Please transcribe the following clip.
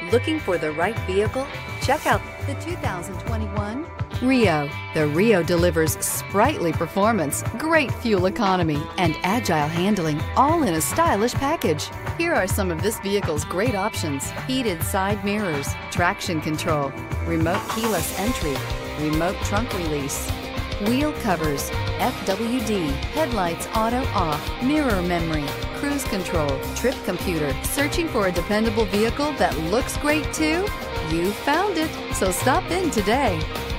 Looking for the right vehicle? Check out the 2021 Rio. The Rio delivers sprightly performance, great fuel economy, and agile handling, all in a stylish package. Here are some of this vehicle's great options: heated side mirrors, traction control, remote keyless entry, remote trunk release, wheel covers, FWD, headlights auto off, mirror memory, cruise control, trip computer. Searching for a dependable vehicle that looks great too? You found it, so stop in today.